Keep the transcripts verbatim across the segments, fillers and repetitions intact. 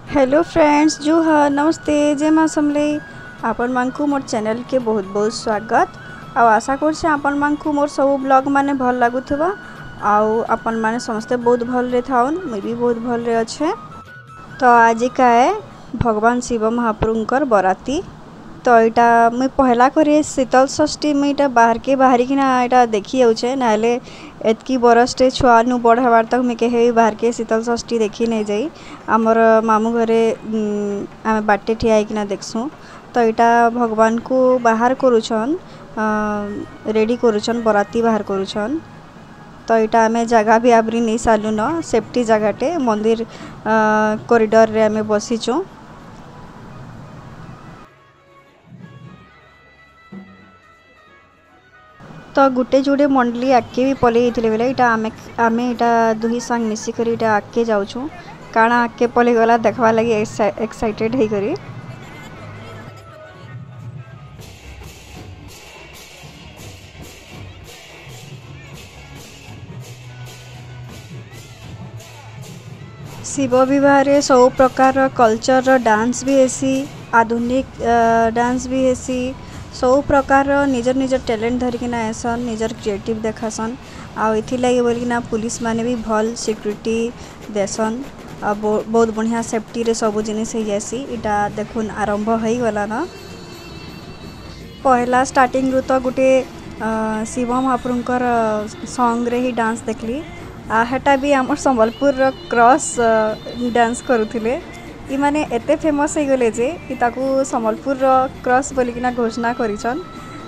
Hello friends जो हाँ नमस्ते जय माँ समले आपण मानकु मोर चैनल के बहुत बहुत स्वागत। आ आशा करछे आपण मानकु मोर सब ब्लॉग माने भल लागुथबा आउ आपण माने समस्ते बहुत भल रे थाउन मैं भी बहुत भल रे अच्छे। तो आज का है भगवान शिव महाप्रभुंकर बराती। तो यहाँ मुई पहला करे शीतल षष्ठी मुई इटा बाहर के बाहरी कि ना देखी जाऊे ना एतकी बरसटे छुआ नु बड़ हबार तक मुई कहे बाहर के शीतल षष्ठी देखी नहीं जाई। आमर मामू घरे आम बाटे ठिया होना देखसूँ। तो यहाँ भगवान को बाहर करुछन रेडी करुछन बराती बाहर करुछन। तो यहाँ आम जगह भी आबरी नहीं सारू न सेफ्टी जगहटे मंदिर कॉरिडोर रे आम बसीचु। तो गुटे जुड़े मंडली आगे भी पलि बेले यहाँ आम आम यहाँ दुही सांग मिसिक आगे जाऊँ काण आगे पलि गला देखवा लगी एक्साइटेड है करी। शिव बह सब प्रकार कल्चर डांस भी हेसी आधुनिक डांस भी हेसी सब प्रकार निजर निजर टैलेंट धरिकिना आसन निजर क्रिएटिव देखासन। आथि बोलिना पुलिस माने भी भल सिक्यूरीटी देसन आ बहुत बढ़िया सेफ्टी रे सब जिनिस हो जासी। इटा देखुन आरंभ हो गला न पहला स्टार्टिंग रु तो गोटे शिव महाप्रभुंकर सॉन्ग रे ही डांस देखली। आ हेटा भी आम संबलपुर क्रॉस डांस करुथिले। इ माने एते फेमस हो गले जे ताकू संबलपुर क्रॉस बोलिकिना घोषणा करिछन।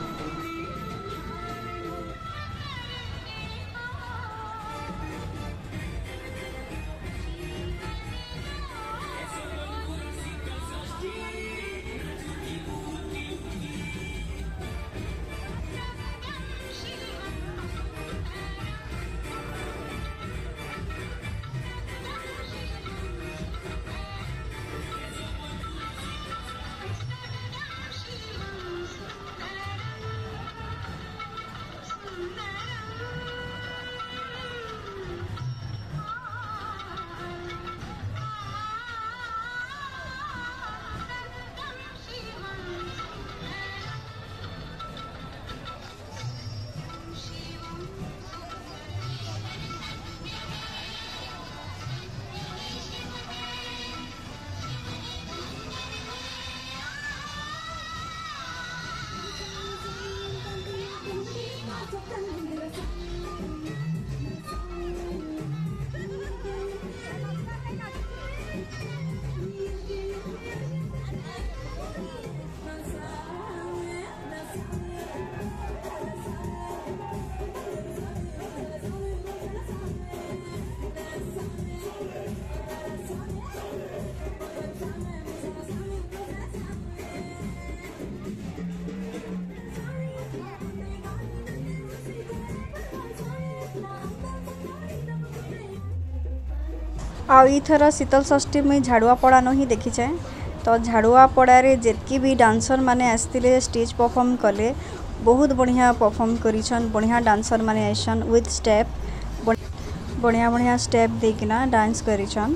आ इथर शीतल षष्ठी मुई झाड़ुआ पड़ा न ही देखीचे। तो झाड़ुआ पड़ारे जेतकी भी डांसर माने आसते स्टेज परफॉर्म कले बहुत बढ़िया परफॉर्म करिछन। बढ़िया डांसर माने आइछन विथ स्टेप बढ़िया बढ़िया स्टेप देकिना डांस करिछन।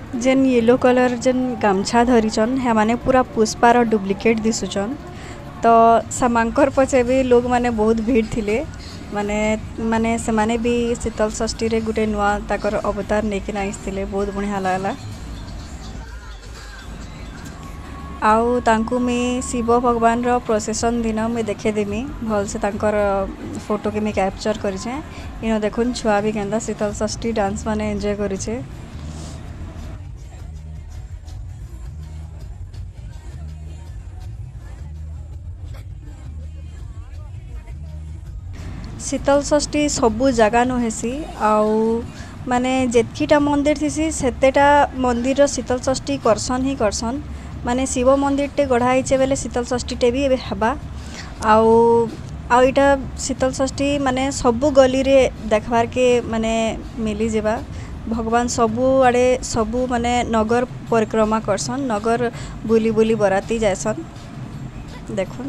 जेन येलो कलर जेन गामछा धरिचन हे माने पूरा पुष्पार डुप्लिकेट दिसुचन। तो समांकर पचे भी लोग माने बहुत भीड़ थिले माने माने से माने भी शीतल षष्ठी रे गुटे नुआ ताकर अवतार नेकिना आइसथिले बहुत बढ़िया लागला। आउ तांकु में शिव भगवान रो प्रोसेसन दिन में देखे देमी भल से तांकर फोटो के मैं कैप्चर करिछे। इनो देखुन छुआ भी केंदा शीतल षष्ठी डांस माने एंजॉय करिछे। शीतल षष्ठी सबू जगह नु हेसी आउ माने जेतकीटा मंदिर थीसी सेतेटा मंदिर रो शीतल षष्ठी करसन ही करसन। माने शिव मंदिर टे गढ़ाइचे बेले शीतल षष्ठी टे भी एबे हबा आउ आउ इटा शीतल षष्ठी माने सबू गली रे देखबार के माने मिली जेबा। भगवान सबू आड़े सबू माने नगर परिक्रमा करसन नगर बुली बुली बराती जायसन देखुन।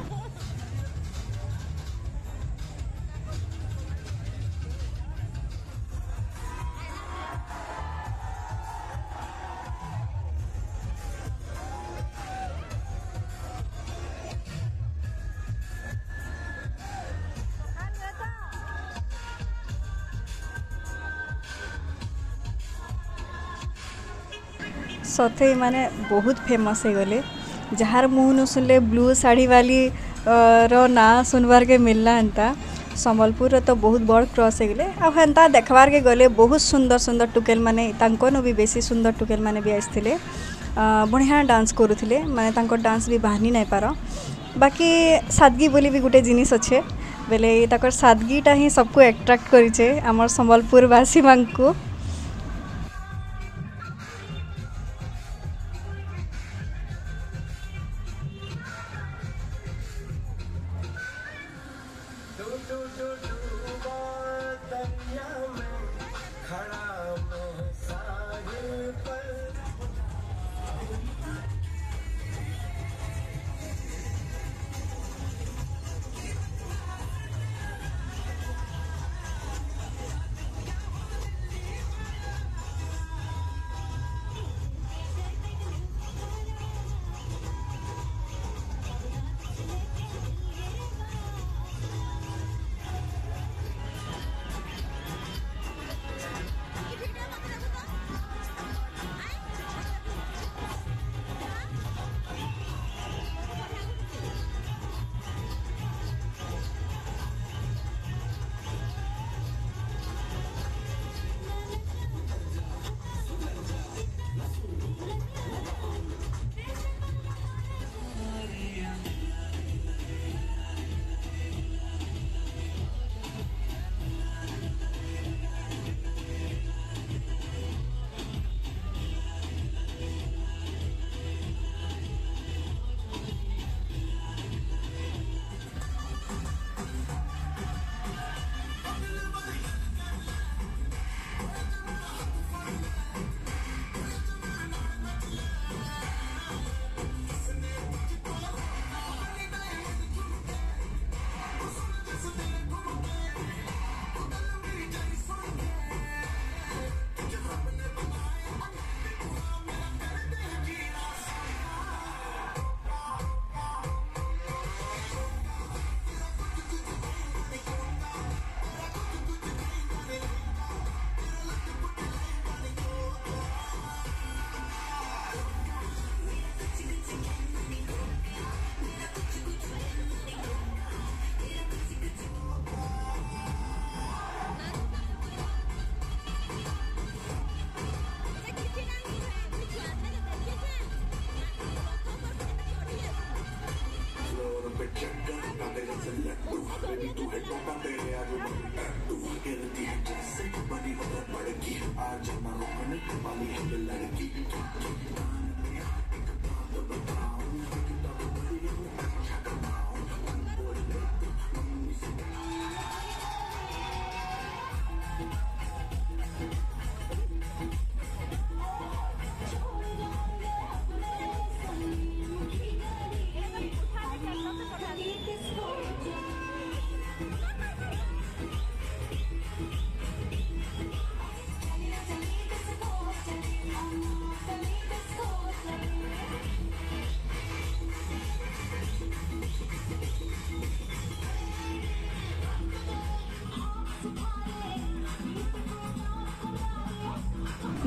सथे माने बहुत फेमस हो गले जार मुँह न सुनले ब्लू साड़ी वाली रो ना सुनवार के मिलना एंता संबलपुर तो बहुत बड़ क्रॉस हो गले। अब हेन्ता देखबार के गले बहुत सुंदर सुंदर टुकेल माने तांको भी बेसी सुंदर टुकेल माने भी आइसथिले बढ़िया डांस करुथिले माने तांको डांस भी बाहनी नहीं पार। बाकी सादगी बोली भी गुटे जिनिस अच्छे बेले ताकर सादगीटा ही सबको एट्राक्ट करिछे हमर संबलपुर वासी मानकु।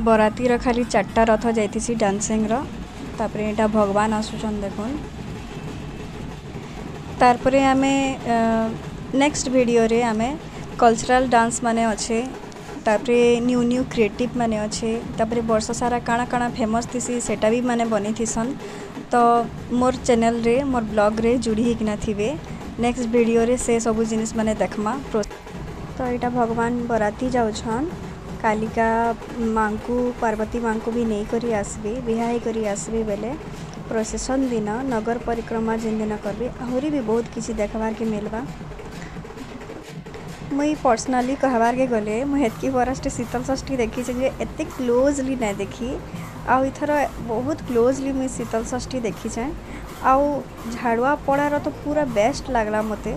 बरातीर खाली चार्टा रथ जाइथिसी डांसिंग रो तापरे एटा भगवान आसुछन देखुन तारपरे आमे नेक्स्ट वीडियो रे आमे कल्चरल डांस माने अच्छे तापरे न्यू न्यू क्रिएटिव माने अच्छे तापरे वर्ष सारा काଣା काଣା फेमस थिसी सेटा भी माने बनी थिसन तो मोर चैनल रे मोर ब्लॉग रे जुड़ी हिकना थिबे नेक्स्ट वीडियो रे से सब जिनिस माने देखमा तो एटा भगवान बराती जाउछन कालिका मांकु पार्वती मांकु भी नहीं करी आसबे बिहाई करी आसबे बेले प्रोसेसन दिन नगर परिक्रमा जिन दिन करबे आहरी भी बहुत किसी देखबार के मिलबा मुई पर्सनली कहबार के गले मुझे बरस्ट शीतल षष्ठी देखी जे एते क्लोजली नहीं देखी आउ इथर बहुत क्लोजली मुई शीतल षष्ठी देखी छे आउ झाड़ुआ पड़ार तो पूरा बेस्ट लगला मते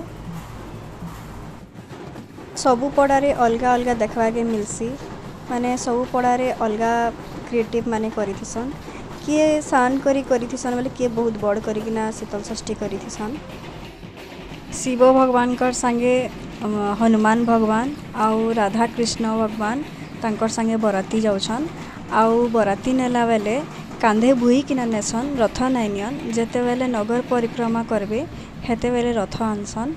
सबू पड़ारे अलगा अलगा देखबा के मिलसी माने सबू पड़ारे अलगा क्रिएटिव माने करिथिसन किए सान करी करिथिसन बोले किए बहुत बड़ करिकिना शीतल षष्ठी करिथिसन शिव भगवान कर संगे हनुमान भगवान आउ राधा कृष्ण भगवान तांकर संगे बराती जाउछन आउ बराती नेला बेले कांधे बुही किना नेसन रथ नाइनियन जेते बेले नगर परिक्रमा करबे हेते बेले रथ आनसन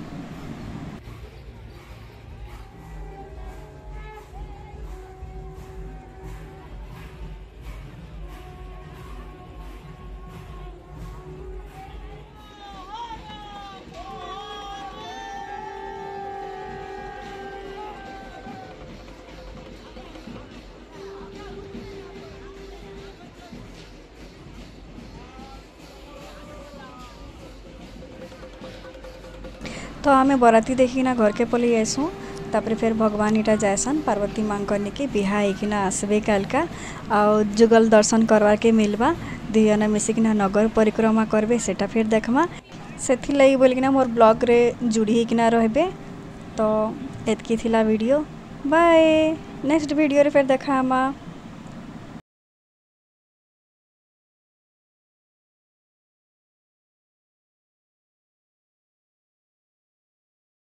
तो आमे बराती देखिना घर के पलि आइसु तापरे फिर भगवान इटा जायसन पार्वती मां करने के बिहा होकिना आसबे कालका आ जुगल दर्शन करवा के मिलबा दुईजना मिसिकिना नगर परिक्रमा करबे सेटा फिर देखमा सेथि लई बोलकिना मोर ब्लॉग रे जुड़ी होकिना रहबे तो एतकी थिला वीडियो बाय नेक्स्ट वीडियो रे फिर देखामा।